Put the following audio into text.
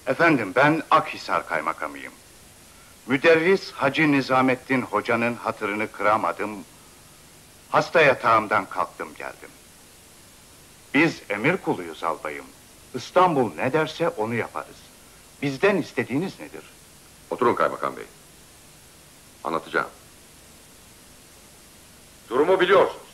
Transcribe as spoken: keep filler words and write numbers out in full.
Efendim, ben Akhisar kaymakamıyım. Müderris Hacı Nizamettin Hoca'nın hatırını kıramadım. Hasta yatağımdan kalktım geldim. Biz emir kuluyuz albayım. İstanbul ne derse onu yaparız. Bizden istediğiniz nedir? Oturun kaymakam bey. Anlatacağım. Durumu biliyorsunuz.